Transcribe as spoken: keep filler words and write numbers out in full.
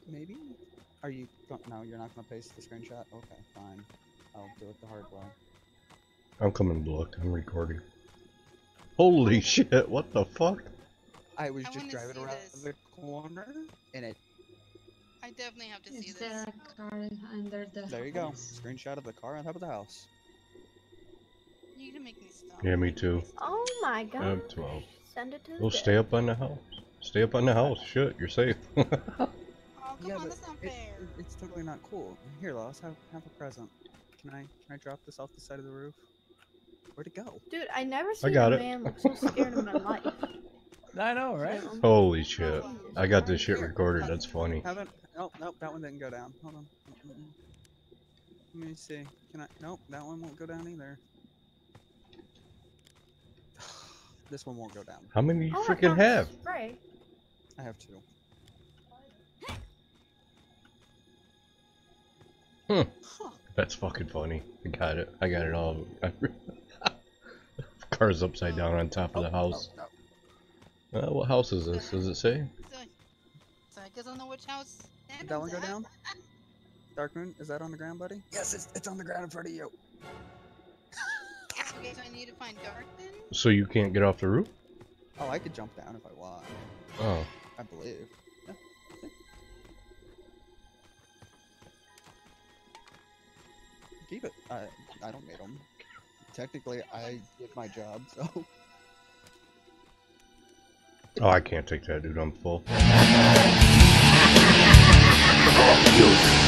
maybe? Are you? No, you're not gonna paste the screenshot. Okay, fine. I'll do it the hard way. I'm coming to look. I'm recording. Holy shit! What the fuck? I was I just driving around this. the corner, and it. I definitely have to see Is this. there a car under the There you go. house? Screenshot of the car on top of the house. You need to make me stop. Yeah, me too. Oh my I god. have twelve. Send it to the Well, dead. stay up on the house. Stay up on the house. Shit, you're safe. Oh, come Yeah, on, but that's not it, fair. it- it's totally not cool. Here, Lois, have, have a present. Can I can I drop this off the side of the roof? Where'd it go? Dude, I never seen got a it. man look so scared in my life. I know, right? You know? Holy shit. I got this shit recorded. That's funny. Haven't. Oh, nope, that one didn't go down. Hold on. Mm-mm. Let me see. Can I? Nope, that one won't go down either. This one won't go down. How many do you Oh my freaking God, have? spray. I have two. Hmm. Huh. That's fucking funny. I got it. I got it all. Car's upside down on top of the house. Oh, no. Uh, what house is this? Does it say? So, so I guess I know which house. Did that one go Adam's at. down? Dark Moon, is that on the ground, buddy? Yes, it's, it's on the ground in front of you. Okay, so I need to find Dark then? So you can't get off the roof? Oh, I could jump down if I want. Oh. I believe. Yeah. Keep it. I I don't need them. Technically, I did my job, so. Oh, I can't take that, dude. I'm full.